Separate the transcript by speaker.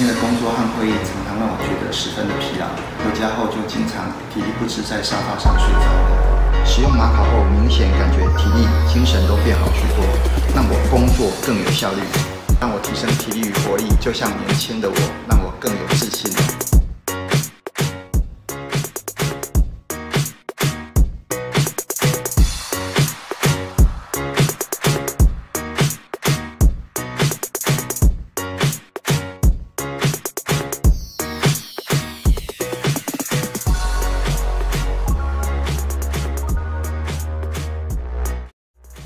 Speaker 1: 天的工作和会议常常让我觉得十分的疲劳，回家后就经常体力不支，在沙发上睡着了。
Speaker 2: 使用马考后，明显感觉体力、精神都变好许多，让我工作更有效率，让我提升体力与活力，就像年轻的我，让我更有自信。